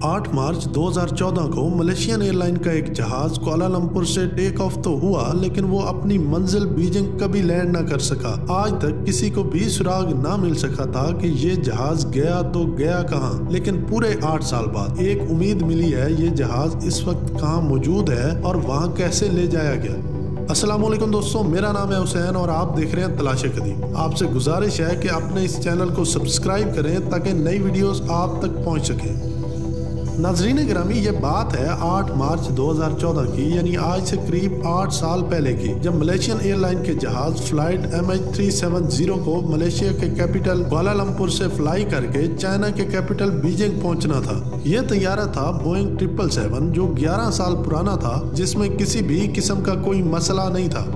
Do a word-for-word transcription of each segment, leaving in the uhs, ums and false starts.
आठ मार्च दो हज़ार चौदह को मलेशियन एयरलाइन का एक जहाज कुआलालंपुर से टेक ऑफ तो हुआ, लेकिन वो अपनी मंजिल बीजिंग कभी लैंड न कर सका। आज तक किसी को भी सुराग ना मिल सका था कि ये जहाज गया तो गया कहाँ। लेकिन पूरे आठ साल बाद एक उम्मीद मिली है, ये जहाज इस वक्त कहाँ मौजूद है और वहाँ कैसे ले जाया गया। अस्सलामुअलैकुम दोस्तों, मेरा नाम है हुसैन और आप देख रहे हैं तलाश कदीम। आपसे गुजारिश है कि अपने इस चैनल को सब्सक्राइब करें ताकि नई वीडियोस आप तक पहुंच सकें। नाज़रीन गिरामी, ये बात है आठ मार्च दो हज़ार चौदह की, यानी आज से करीब आठ साल पहले की, जब मलेशियन एयरलाइन के जहाज flight M H three seven zero को मलेशिया के कैपिटल कुआलालंपुर से फ्लाई करके चाइना के कैपिटल बीजिंग पहुंचना था। यह तैयारा था बोइंग ट्रिपल सेवन, जो ग्यारह साल पुराना था, जिसमें किसी भी किस्म का कोई मसला नहीं था।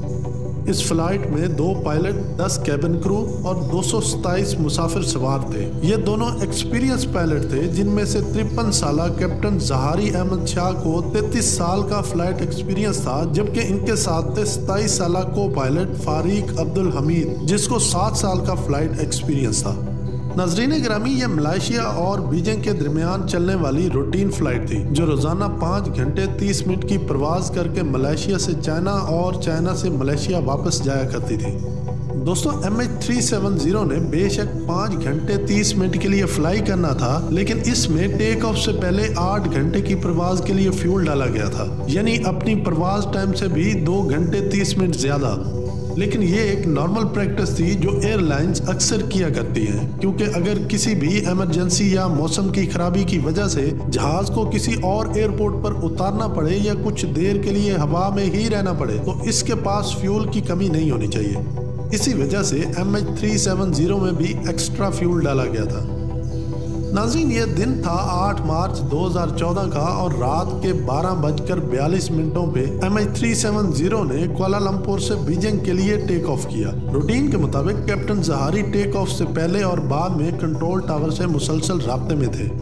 इस फ्लाइट में दो पायलट, दस कैबिन क्रू और दो सौ सताईस मुसाफिर सवार थे। ये दोनों एक्सपीरियंस पायलट थे, जिनमें से तिरपन साल कैप्टन जहारी अहमद शाह को तैतीस साल का फ्लाइट एक्सपीरियंस था, जबकि इनके साथ थे सताईस साल को पायलट फारिक अब्दुल हमीद, जिसको सात साल का फ्लाइट एक्सपीरियंस था। नाज़रीन गिरामी, ये मलेशिया और बीजिंग के दरमियान चलने वाली रूटीन फ्लाइट थी, जो रोजाना पाँच घंटे तीस मिनट की प्रवास करके मलेशिया से चाइना और चाइना से मलेशिया वापस जाया करती थी। दोस्तों, M H three seven zero ने बेशक पाँच घंटे तीस मिनट के लिए फ्लाई करना था, लेकिन इसमें टेक ऑफ से पहले आठ घंटे की प्रवास के लिए फ्यूल डाला गया था, यानी अपनी प्रवास टाइम से भी दो घंटे तीस मिनट ज्यादा। लेकिन ये एक नॉर्मल प्रैक्टिस थी जो एयरलाइंस अक्सर किया करती हैं, क्योंकि अगर किसी भी इमरजेंसी या मौसम की खराबी की वजह से जहाज को किसी और एयरपोर्ट पर उतारना पड़े या कुछ देर के लिए हवा में ही रहना पड़े, तो इसके पास फ्यूल की कमी नहीं होनी चाहिए। इसी वजह से M H three seven zero में भी एक्स्ट्रा फ्यूल डाला गया था। नाज़रीन, ये दिन था आठ मार्च दो हज़ार चौदह का और रात के बारह बजकर बयालीस मिनटों पे M H three seven zero ने कुआलालंपुर से बीजिंग के लिए टेक ऑफ किया। रूटीन के मुताबिक कैप्टन जहारी टेक ऑफ से पहले और बाद में कंट्रोल टावर से मुसलसल राब्ते में थे।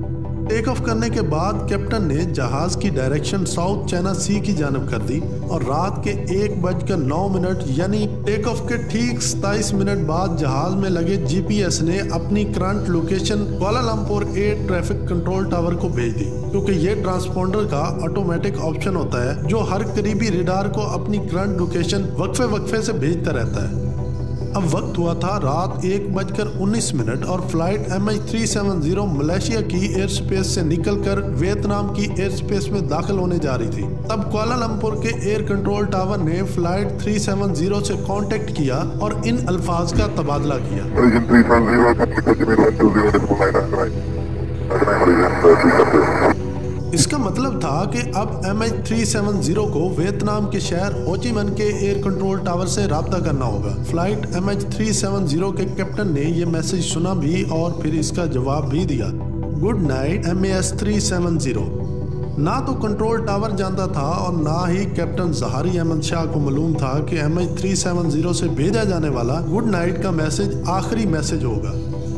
टेक ऑफ करने के बाद कैप्टन ने जहाज की डायरेक्शन साउथ चाइना सी की जानब कर दी और रात के एक बजकर नौ मिनट यानी टेक ऑफ के ठीक सताईस मिनट बाद जहाज में लगे जी पी एस ने अपनी current location Kuala Lumpur air traffic control tower को भेज दी, क्योंकि ये ट्रांसपोंडर का ऑटोमेटिक ऑप्शन होता है जो हर करीबी रेडार को अपनी करंट लोकेशन वक्फे वक्फे से भेजता रहता है। अब वक्त हुआ था रात एक बजकर उन्नीस मिनट और flight M H three seven zero Malaysia की एयर स्पेस से निकलकर वियतनाम की एयर स्पेस में दाखिल होने जा रही थी। तब कुआलालंपुर के एयर कंट्रोल टावर ने फ्लाइट थ्री सेवन ज़ीरो से कांटेक्ट किया और इन अल्फाज का तबादला किया। इसका मतलब था कि अब M H three seven zero को वियतनाम के शहर हो ची मिन्ह के एयर कंट्रोल टावर से राब्ता करना होगा। Flight M H three seven zero के कैप्टन ने यह मैसेज सुना भी और फिर इसका जवाब भी दिया, good night M H three seven zero. ना तो कंट्रोल टावर जानता था और ना ही कैप्टन जहारी अहमद शाह को मालूम था कि M H three seven zero से भेजा जाने वाला गुड नाइट का मैसेज आखिरी मैसेज होगा।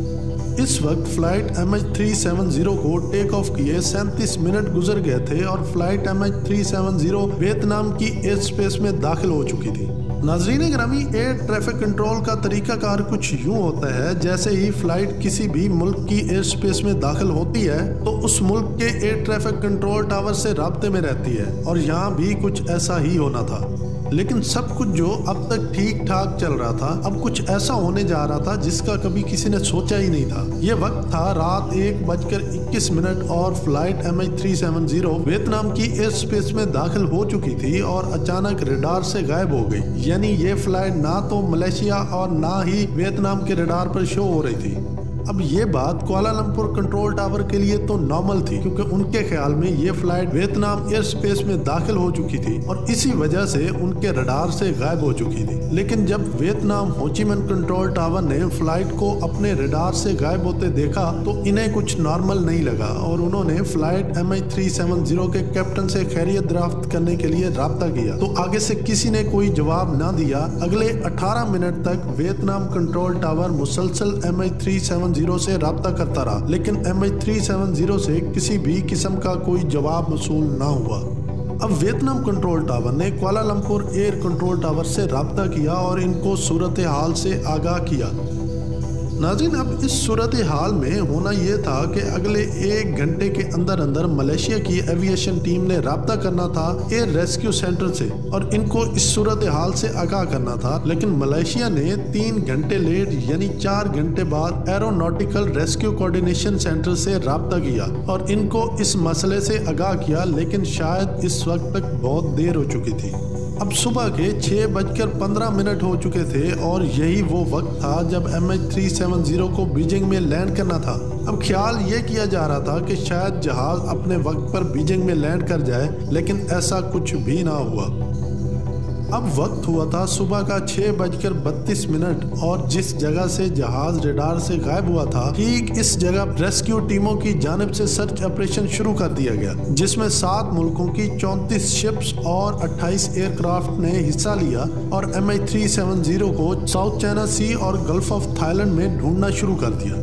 इस वक्त flight M H three seven zero को टेक ऑफ किए सैंतीस मिनट गुजर गए थे और flight M H three seven zero Vietnam की एयर स्पेस में दाखिल हो चुकी थी। नाज़रीन गिरामी, एयर ट्रैफिक कंट्रोल का तरीकाकार कुछ यूं होता है, जैसे ही फ्लाइट किसी भी मुल्क की एयर स्पेस में दाखिल होती है तो उस मुल्क के एयर ट्रैफिक कंट्रोल टावर से राब्ते में रहती है, और यहाँ भी कुछ ऐसा ही होना था। लेकिन सब कुछ जो अब तक ठीक ठाक चल रहा था, अब कुछ ऐसा होने जा रहा था जिसका कभी किसी ने सोचा ही नहीं था। ये वक्त था रात एक बजकर इक्कीस मिनट और flight M H three seven zero Vietnam की एयर स्पेस में दाखिल हो चुकी थी और अचानक रेडार से गायब हो गई। यानी ये फ्लाइट ना तो मलेशिया और ना ही वियतनाम के रेडार पर शो हो रही थी। अब ये बात कुआलालंपुर कंट्रोल टावर के लिए तो नॉर्मल थी, क्योंकि उनके ख्याल में ये फ्लाइट वियतनाम एयर स्पेस में दाखिल हो चुकी थी और इसी वजह से उनके रडार से गायब हो चुकी थी। लेकिन जब Vietnam Ho Chi Minh control tower ने फ्लाइट को अपने रडार से गायब होते देखा तो इन्हें कुछ नॉर्मल नहीं लगा और उन्होंने flight M H three seven zero के कैप्टन से खैरियत दराफ्त करने के लिए राब्ता किया, तो आगे से किसी ने कोई जवाब ना दिया। अगले अठारह मिनट तक वियतनाम कंट्रोल टावर मुसलसल M H three seven zero से राब्ता करता रहा, लेकिन M H three seven zero से किसी भी किस्म का कोई जवाब मौसूल ना हुआ। अब वियतनाम कंट्रोल टावर ने कुआलालंपुर एयर कंट्रोल टावर से राब्ता किया और इनको सूरत हाल से आगाह किया। नाज़रीन, अब इस सूरत हाल में होना ये था कि अगले एक घंटे के अंदर अंदर मलेशिया की एविएशन टीम ने राब्ता करना था एयर रेस्क्यू सेंटर से और इनको इस सूरत हाल से आगाह करना था, लेकिन मलेशिया ने तीन घंटे लेट यानी चार घंटे बाद एरोनॉटिकल रेस्क्यू कोऑर्डिनेशन सेंटर से राब्ता किया और इनको इस मसले से आगाह किया, लेकिन शायद इस वक्त तक बहुत देर हो चुकी थी। अब सुबह के छः बजकर पंद्रह मिनट हो चुके थे और यही वो वक्त था जब M H three seven zero को बीजिंग में लैंड करना था। अब ख्याल ये किया जा रहा था कि शायद जहाज अपने वक्त पर बीजिंग में लैंड कर जाए, लेकिन ऐसा कुछ भी ना हुआ। अब वक्त हुआ था सुबह का छः बजकर बत्तीस मिनट और जिस जगह से जहाज रेडार से गायब हुआ था, ठीक इस जगह रेस्क्यू टीमों की जानिब से सर्च ऑपरेशन शुरू कर दिया गया, जिसमें सात मुल्कों की चौंतीस शिप्स और अट्ठाईस एयरक्राफ्ट ने हिस्सा लिया और M H three seven zero को साउथ चाइना सी और गल्फ ऑफ थाईलैंड में ढूंढना शुरू कर दिया।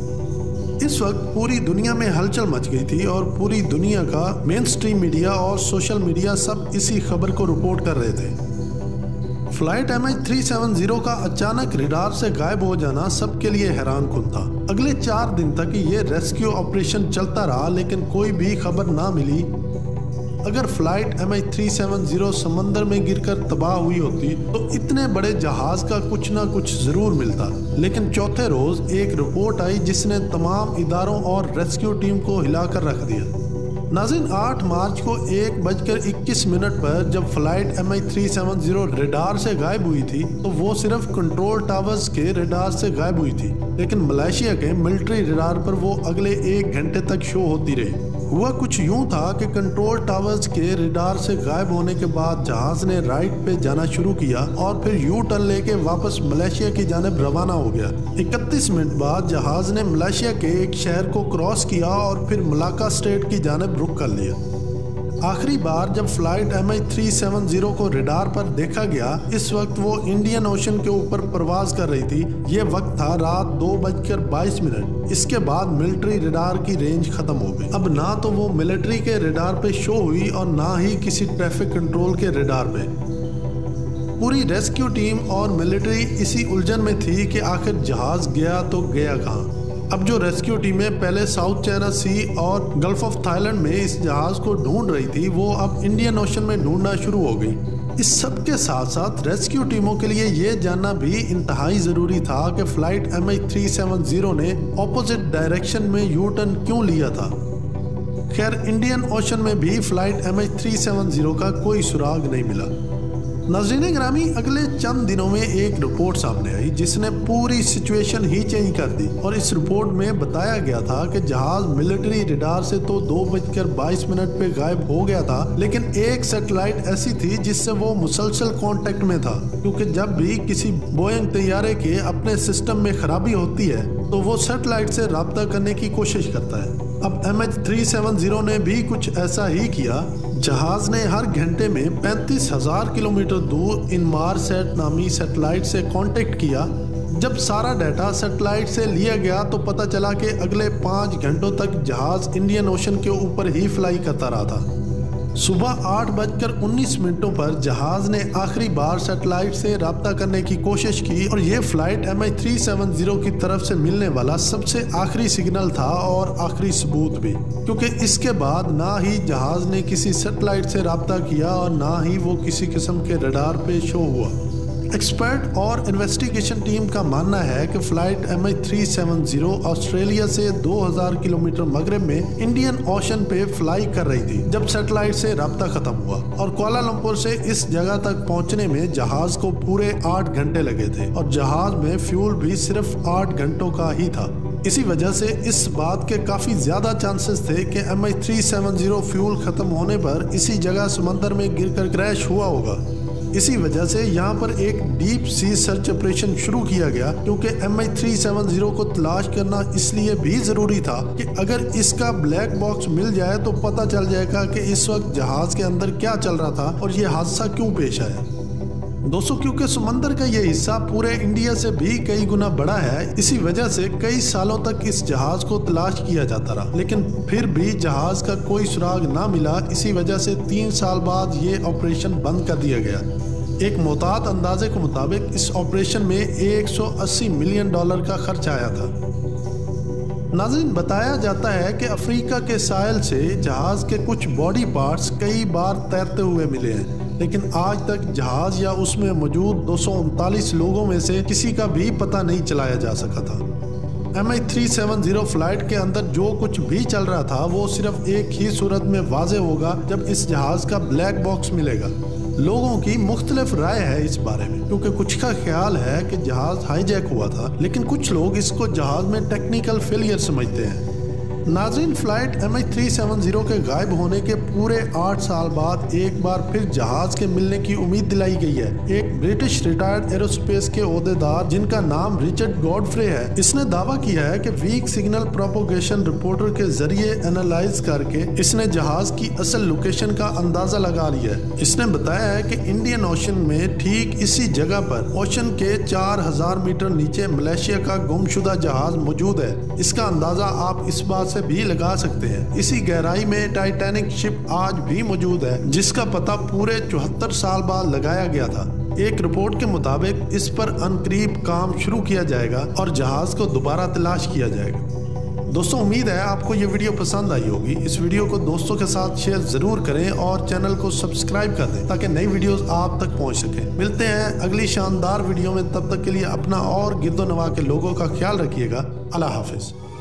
इस वक्त पूरी दुनिया में हलचल मच गई थी और पूरी दुनिया का मेन स्ट्रीम मीडिया और सोशल मीडिया सब इसी खबर को रिपोर्ट कर रहे थे। Flight M H three seven zero का अचानक रडार से गायब हो जाना सबके लिए हैरान कुन था। अगले चार दिन तक ये रेस्क्यू ऑपरेशन चलता रहा, लेकिन कोई भी खबर ना मिली। अगर flight M H three seven zero समंदर में गिरकर तबाह हुई होती तो इतने बड़े जहाज का कुछ ना कुछ जरूर मिलता, लेकिन चौथे रोज एक रिपोर्ट आई जिसने तमाम इदारों और रेस्क्यू टीम को हिलाकर रख दिया। नाज़रीन, आठ मार्च को एक बजकर इक्कीस मिनट पर जब flight M H three seven zero radar से गायब हुई थी तो वो सिर्फ कंट्रोल टावर्स के रेडार से गायब हुई थी, लेकिन मलेशिया के मिलिट्री रेडार पर वो अगले एक घंटे तक शो होती रही। हुआ कुछ यूं था कि कंट्रोल टावर्स के रेडार से गायब होने के बाद जहाज ने राइट पे जाना शुरू किया और फिर यू टर्न लेके वापस मलेशिया की जानिब रवाना हो गया। इकतीस मिनट बाद जहाज ने मलेशिया के एक शहर को क्रॉस किया और फिर मलाक्का स्टेट की जानिब रुख कर लिया। आखिरी बार जब flight M H three seven zero को रेडार पर देखा गया, इस वक्त वो इंडियन ओशन के ऊपर प्रवास कर रही थी। ये वक्त था रात दो बजकर बाईस मिनट। इसके बाद मिलिट्री रेडार की रेंज खत्म हो गई। अब ना तो वो मिलिट्री के रेडार पे शो हुई और ना ही किसी ट्रैफिक कंट्रोल के रेडार पे। पूरी रेस्क्यू टीम और मिलिट्री इसी उलझन में थी कि आखिर जहाज गया तो गया कहाँ। अब जो रेस्क्यू टीमें पहले साउथ चाइना सी और गल्फ ऑफ थाईलैंड में इस जहाज को ढूंढ रही थी, वो अब इंडियन ओशन में ढूंढना शुरू हो गई। इस सब के साथ साथ रेस्क्यू टीमों के लिए ये जानना भी इंतहाई जरूरी था कि flight M H three seven zero ने ऑपोजिट डायरेक्शन में यू टर्न क्यों लिया था। खैर, इंडियन ओशन में भी flight M H three seven zero का कोई सुराग नहीं मिला। नाज़रीन ग्रामी, अगले चंद दिनों में एक रिपोर्ट सामने आई जिसने पूरी सिचुएशन ही चेंज कर दी और इस रिपोर्ट में बताया गया था कि जहाज मिलिट्री रडार से तो दो बजकर बाईस मिनट पे गायब हो गया था, लेकिन एक सैटेलाइट ऐसी थी जिससे वो मुसलसल कांटेक्ट में था, क्योंकि जब भी किसी बोइंग तैयारे के अपने सिस्टम में खराबी होती है तो वो सैटेलाइट से राब्ता करने की कोशिश करता है। अब M H three seven zero ने भी कुछ ऐसा ही किया। जहाज ने हर घंटे में पैंतीस हजार किलोमीटर दूर इनमारसैट नामी सैटेलाइट से कांटेक्ट किया। जब सारा डाटा सैटेलाइट से लिया गया तो पता चला कि अगले पाँच घंटों तक जहाज इंडियन ओशन के ऊपर ही फ्लाई करता रहा था। सुबह आठ बजकर उन्नीस मिनटों पर जहाज ने आखिरी बार सैटेलाइट से राब्ता करने की कोशिश की और ये flight M H three seven zero की तरफ से मिलने वाला सबसे आखिरी सिग्नल था और आखिरी सबूत भी, क्योंकि इसके बाद ना ही जहाज ने किसी सैटेलाइट से राब्ता किया और ना ही वो किसी किस्म के रडार पे शो हुआ। एक्सपर्ट और इन्वेस्टिगेशन टीम का मानना है कि flight M H three seven zero Australia से दो हज़ार किलोमीटर मगरब में इंडियन ओशन पे फ्लाई कर रही थी जब सैटेलाइट से राब्ता खत्म हुआ और कुआलालंपुर से इस जगह तक पहुंचने में जहाज को पूरे आठ घंटे लगे थे और जहाज में फ्यूल भी सिर्फ आठ घंटों का ही था। इसी वजह से इस बात के काफी ज्यादा चांसेस थे कि M H three seven zero fuel खत्म होने पर इसी जगह समंदर में गिरकर क्रैश हुआ होगा। इसी वजह से यहाँ पर एक डीप सी सर्च ऑपरेशन शुरू किया गया, क्योंकि M H three seven zero को तलाश करना इसलिए भी जरूरी था कि अगर इसका ब्लैक बॉक्स मिल जाए तो पता चल जाएगा कि इस वक्त जहाज के अंदर क्या चल रहा था और ये हादसा क्यों पेश आया। दोस्तों, क्योंकि समंदर का ये हिस्सा पूरे इंडिया से भी कई गुना बड़ा है, इसी वजह से कई सालों तक इस जहाज को तलाश किया जाता रहा, लेकिन फिर भी जहाज का कोई सुराग ना मिला। इसी वजह से तीन साल बाद ये ऑपरेशन बंद कर दिया गया। एक मोहतात अंदाजे के मुताबिक इस ऑपरेशन में एक सौ अस्सी मिलियन डॉलर का खर्च आया था। नाज़रीन, बताया जाता है कि अफ्रीका के साहिल से जहाज के कुछ बॉडी पार्ट्स कई बार तैरते हुए मिले हैं, लेकिन आज तक जहाज या उसमें मौजूद दो सौ उनतालीस लोगों में से किसी का भी पता नहीं चलाया जा सका था। M H three seven zero flight के अंदर जो कुछ भी चल रहा था वो सिर्फ एक ही सूरत में वाज़े होगा जब इस जहाज का ब्लैक बॉक्स मिलेगा। लोगों की मुख्तलिफ राय है इस बारे में, क्योंकि कुछ का ख्याल है कि जहाज हाईजैक हुआ था, लेकिन कुछ लोग इसको जहाज में टेक्निकल फेलियर समझते हैं। नाज़रीन, flight M H three seven zero के गायब होने के पूरे आठ साल बाद एक बार फिर जहाज के मिलने की उम्मीद दिलाई गई है। एक ब्रिटिश रिटायर्ड एरोस्पेस के ओहदेदार जिनका नाम रिचर्ड गॉडफ्रे है, इसने दावा किया है कि वीक सिग्नल प्रोपोगेशन रिपोर्टर के जरिए एनालाइज करके इसने जहाज की असल लोकेशन का अंदाजा लगा लिया है। इसने बताया है कि इंडियन ओशन में ठीक इसी जगह पर ओशन के चार हजार मीटर नीचे मलेशिया का गुमशुदा जहाज मौजूद है। इसका अंदाजा आप इस बात से भी लगा सकते हैं। इसी गहराई में टाइटैनिक शिप आज भी मौजूद है, जिसका पता पूरे चौहत्तर साल बाद लगाया गया था। एक रिपोर्ट के मुताबिक इस पर अनकरीब काम शुरू किया जाएगा और जहाज को दोबारा तलाश किया जाएगा। दोस्तों, उम्मीद है आपको ये वीडियो पसंद आई होगी। इस वीडियो को दोस्तों के साथ शेयर जरूर करें और चैनल को सब्सक्राइब कर दें ताकि नई वीडियोस आप तक पहुंच सकें। मिलते हैं अगली शानदार वीडियो में, तब तक के लिए अपना और गिरदो नवा के लोगों का ख्याल रखिएगा। अल्लाह हाफिज।